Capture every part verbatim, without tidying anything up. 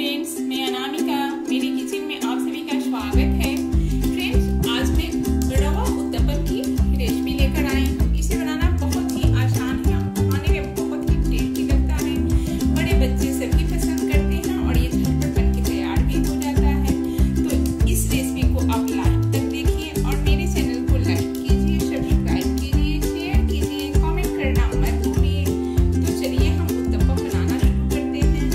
Friends, मैं अनामिका, मेरे kitchen में आप सभी का स्वागत है। फ्रेंड्स, आज मैं रवा उत्तपम की रेसिपी लेकर आई हूँ। इसे बनाना बहुत ही आसान है, खाने में बहुत ही टेस्टी लगता है। बड़े बच्चे सभी पसंद करते हैं और ये झटपट बन के तैयार भी हो जाता है। तो इस रेसिपी को आप लास्ट तक देखिए और मेरे चैनल को लाइक कीजिए, सब्सक्राइब कीजिए, शेयर कीजिए, कॉमेंट करना मत भूलिए। तो चलिए हम उत्तपम बनाना शुरू करते हैं।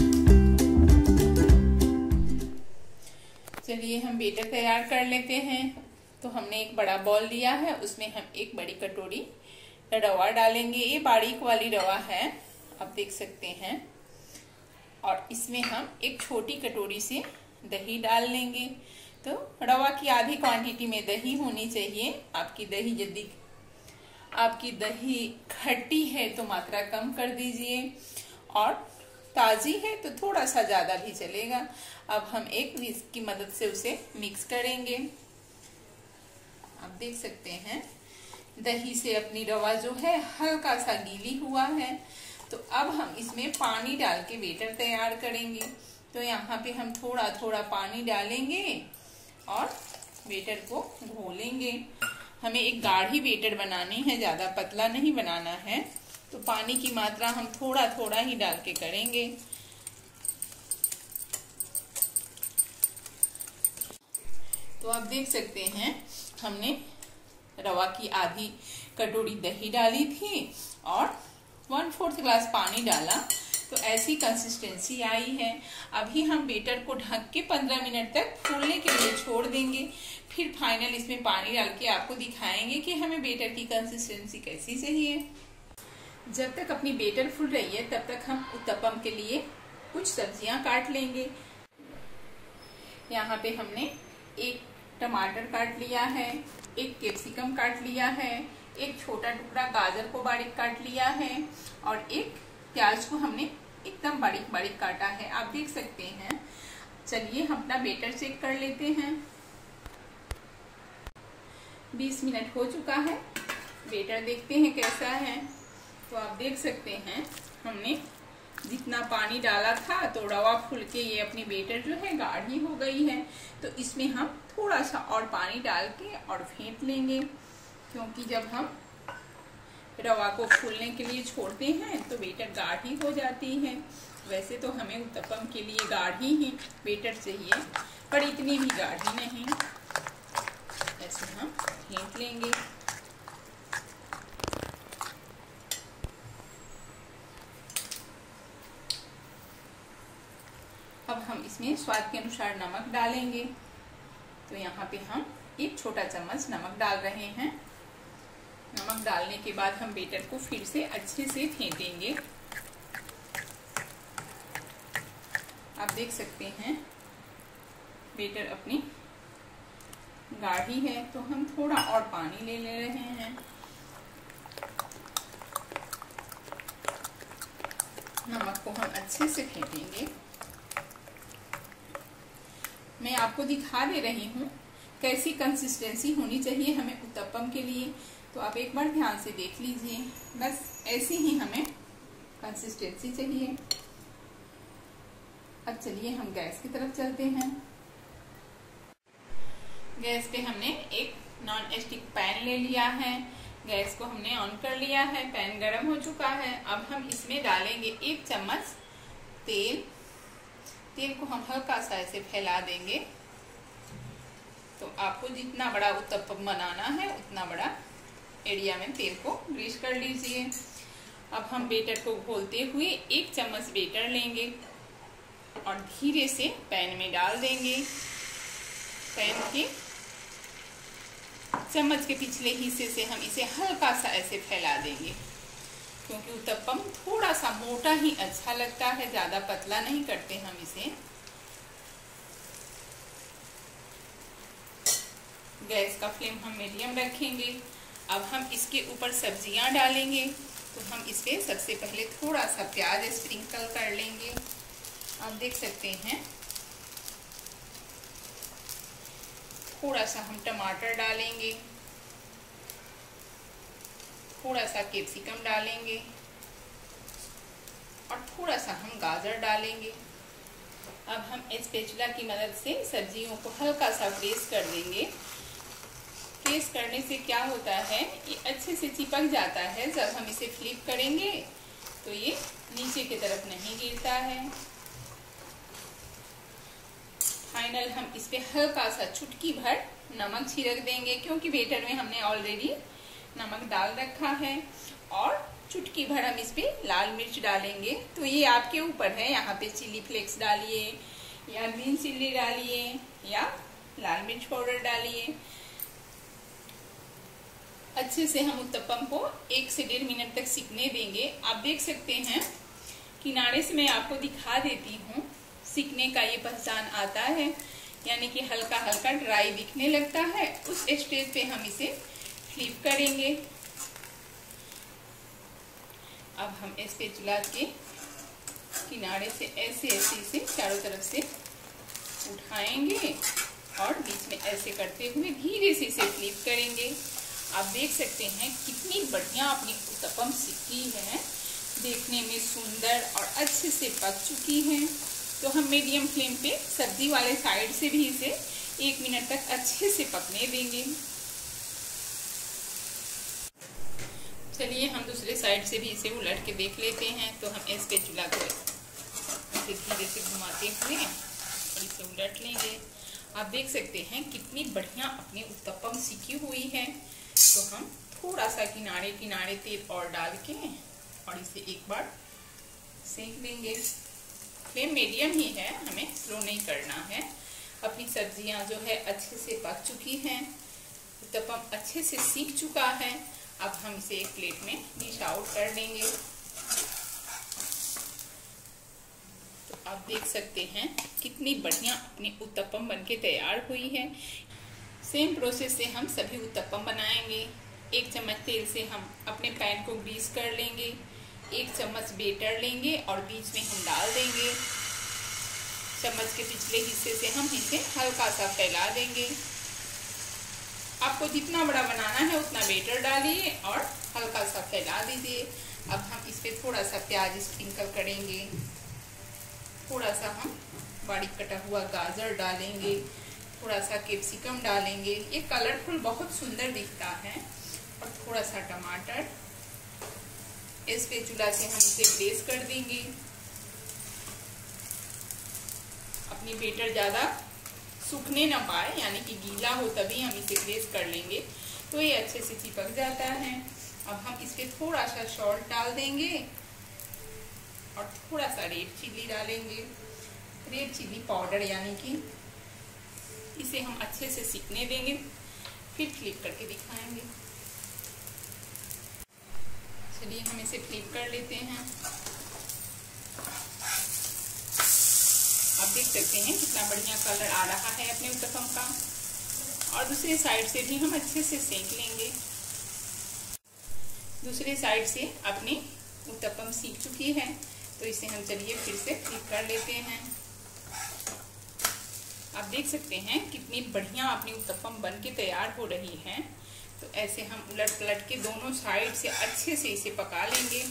चलिए हम बेटर तैयार कर लेते हैं। तो हमने एक बड़ा बॉल लिया है, उसमें हम एक बड़ी कटोरी रवा डालेंगे। ये बारीक वाली रवा है, आप देख सकते हैं। और इसमें हम एक छोटी कटोरी से दही डाल लेंगे। तो रवा की आधी क्वांटिटी में दही होनी चाहिए। आपकी दही यदि आपकी दही खट्टी है तो मात्रा कम कर दीजिए, और ताजी है तो थोड़ा सा ज्यादा भी चलेगा। अब हम एक विस्क की मदद से उसे मिक्स करेंगे। आप देख सकते हैं दही से अपनी रवा जो है हल्का सा गीली हुआ है। तो अब हम इसमें पानी डाल के बेटर तैयार करेंगे। तो यहाँ पे हम थोड़ा थोड़ा पानी डालेंगे और बेटर को घोलेंगे। हमें एक गाढ़ी बेटर बनानी है, ज्यादा पतला नहीं बनाना है। तो पानी की मात्रा हम थोड़ा थोड़ा ही डाल के करेंगे। तो आप देख सकते हैं हमने रवा की आधी कटोरी दही डाली थी और वन फोर्थ ग्लास पानी डाला। तो ऐसी कंसिस्टेंसी आई है। अभी हम बेटर को ढक के पंद्रह मिनट तक फूलने के लिए छोड़ देंगे। फिर फाइनल इसमें पानी डाल के आपको दिखाएंगे कि हमें बेटर की कंसिस्टेंसी कैसी चाहिए। जब तक अपनी बेटर फूल रही है तब तक हम उत्तपम के लिए कुछ सब्जियां काट लेंगे। यहाँ पे हमने एक टमाटर काट लिया है, एक कैप्सिकम काट लिया है, एक छोटा टुकड़ा गाजर को बारीक काट लिया है और एक प्याज को हमने एकदम बारीक बारीक काटा है। आप देख सकते हैं। चलिए हम अपना बेटर चेक कर लेते हैं। बीस मिनट हो चुका है। बेटर देखते हैं कैसा है। तो आप देख सकते हैं हमने जितना पानी डाला था तो रवा फूल के ये अपनी बेटर जो है गाढ़ी हो गई है। तो इसमें हम थोड़ा सा और पानी डाल के और फेंट लेंगे, क्योंकि जब हम रवा को फूलने के लिए छोड़ते हैं तो बेटर गाढ़ी हो जाती है। वैसे तो हमें उत्तपम के लिए गाढ़ी ही बेटर चाहिए, पर इतनी भी गाढ़ी नहीं। ऐसे हम फेंट लेंगे। अब हम इसमें स्वाद के अनुसार नमक डालेंगे। तो यहाँ पे हम एक छोटा चम्मच नमक डाल रहे हैं। नमक डालने के बाद हम बेटर को फिर से अच्छे से फेंटेंगे। आप देख सकते हैं बेटर अपनी गाढ़ी है, तो हम थोड़ा और पानी ले ले रहे हैं। नमक को हम अच्छे से फेंटेंगे। मैं आपको दिखा दे रही हूँ कैसी कंसिस्टेंसी होनी चाहिए हमें उत्तपम के लिए। तो आप एक बार ध्यान से देख लीजिए। बस ऐसी ही हमें कंसिस्टेंसी चाहिए। अब चलिए हम गैस की तरफ चलते हैं। गैस पे हमने एक नॉन स्टिक पैन ले लिया है। गैस को हमने ऑन कर लिया है। पैन गरम हो चुका है। अब हम इसमें डालेंगे एक चम्मच तेल। तेल को हम हल्का सा ऐसे फैला देंगे। तो आपको जितना बड़ा उत्तपम बनाना है उतना बड़ा एरिया में तेल को ग्रीस कर लीजिए। अब हम बेटर को घोलते हुए एक चम्मच बेटर लेंगे और धीरे से पैन में डाल देंगे। पैन के चम्मच के पिछले हिस्से से हम इसे हल्का सा ऐसे फैला देंगे, क्योंकि उत्तपम थोड़ा सा मोटा ही अच्छा लगता है, ज्यादा पतला नहीं करते हम इसे। गैस का फ्लेम हम मीडियम रखेंगे। अब हम इसके ऊपर सब्जियां डालेंगे। तो हम इस पे सबसे पहले थोड़ा सा प्याज स्प्रिंकल कर लेंगे। आप देख सकते हैं। थोड़ा सा हम टमाटर डालेंगे, थोड़ा सा कैप्सिकम डालेंगे और थोड़ा सा हम गाजर डालेंगे। अब हम स्पैचुला की मदद से सब्जियों को हल्का सा प्रेस कर देंगे। प्रेस करने से क्या होता है, ये अच्छे से चिपक जाता है। जब हम इसे फ्लिप करेंगे तो ये नीचे की तरफ नहीं गिरता है। फाइनल हम इस पे हल्का सा चुटकी भर नमक छिड़क देंगे, क्योंकि बेटर में हमने ऑलरेडी नमक डाल रखा है। और चुटकी भर हम इस पे लाल मिर्च डालेंगे। तो ये आपके ऊपर है, यहाँ पे चिली फ्लेक्स डालिए या ग्रीन चिल्ली डालिए या लाल मिर्च पाउडर डालिए। अच्छे से हम उत्तपम को एक से डेढ़ मिनट तक सिकने देंगे। आप देख सकते हैं किनारे से मैं आपको दिखा देती हूँ, सिकने का ये पहचान आता है, यानी कि हल्का हल्का ड्राई दिखने लगता है। उस स्टेज पे हम इसे फ्लिप करेंगे। अब हम स्पैचुला के किनारे से ऐसे ऐसे इसे चारों तरफ से उठाएंगे और बीच में ऐसे करते हुए धीरे से इसे फ्लिप करेंगे। आप देख सकते हैं कितनी बढ़िया अपनी उत्तपम सिकी है, देखने में सुंदर और अच्छे से पक चुकी है। तो हम मीडियम फ्लेम पे सब्जी वाले साइड से भी इसे एक मिनट तक अच्छे से पकने देंगे। चलिए हम दूसरे साइड से भी इसे उलट के देख लेते हैं। तो हम स्पैचुला को इसे धीरे से घुमाते हुए और इसे उलट लेंगे। आप देख सकते हैं कितनी बढ़िया अपनी उत्तपम सिकी हुई है। तो हम थोड़ा सा किनारे किनारे तेल और डाल के और इसे एक बार सेक देंगे। फ्लेम मीडियम ही है, हमें स्लो नहीं करना है। अपनी सब्जियां जो है अच्छे से पक चुकी हैं, उत्तपम अच्छे से सीख चुका है। अब हम इसे एक प्लेट में डिश आउट कर देंगे। तो आप देख सकते हैं कितनी बढ़िया अपनी उत्तपम बनके तैयार हुई है। सेम प्रोसेस से हम सभी उत्तपम बनाएंगे। एक चम्मच तेल से हम अपने पैन को ग्रीस कर लेंगे। एक चम्मच बेटर लेंगे और बीच में हम डाल देंगे। चम्मच के पिछले हिस्से से हम इसे हल्का सा फैला देंगे। आपको जितना बड़ा बनाना है उतना बेटर डालिए और हल्का सा फैला दीजिए। अब हम इस पे थोड़ा सा प्याज स्प्रिंकल करेंगे, थोड़ा सा हम बारीक कटा हुआ गाजर डालेंगे, थोड़ा सा कैप्सिकम डालेंगे। ये कलरफुल बहुत सुंदर दिखता है। और थोड़ा सा टमाटर। स्पैचुला से हम इसे प्रेस कर देंगे। अपनी बेटर ज्यादा सूखने ना पाए, यानी कि गीला हो तभी हम इसे प्रेस कर लेंगे, तो ये अच्छे से चिपक जाता है। अब हम इस पे थोड़ा सा सॉल्ट डाल देंगे और थोड़ा सा रेड चिल्ली डालेंगे, रेड चिल्ली पाउडर, यानी कि इसे हम अच्छे से सीखने देंगे, फिर फ्लिप करके दिखाएंगे। चलिए हम इसे फ्लिप कर लेते हैं। आप देख सकते हैं कितना बढ़िया कलर आ रहा है अपने उत्तपम का। और दूसरे साइड से भी हम अच्छे से सेक लेंगे। दूसरे साइड से अपनी उत्तपम सीख चुकी है, तो इसे हम चलिए फिर से फ्लिप कर लेते हैं। आप देख सकते हैं कितनी बढ़िया अपनी उत्तपम बन के तैयार हो रही है। तो ऐसे हम उलट पलट के दोनों साइड से अच्छे से इसे पका लेंगे।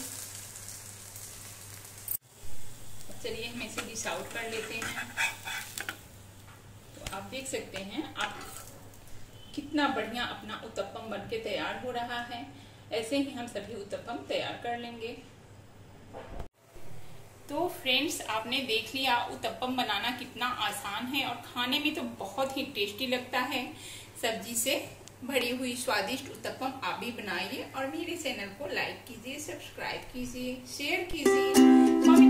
चलिए हम इसे डिश आउट कर लेते हैं। तो आप देख सकते हैं आप कितना बढ़िया अपना उत्तपम बन के तैयार हो रहा है। ऐसे ही हम सभी उत्तपम तैयार कर लेंगे। तो फ्रेंड्स, आपने देख लिया उत्तपम बनाना कितना आसान है और खाने में तो बहुत ही टेस्टी लगता है। सब्जी से भरी हुई स्वादिष्ट उत्तपम आप भी बनाइए और मेरे चैनल को लाइक कीजिए, सब्सक्राइब कीजिए, शेयर कीजिए।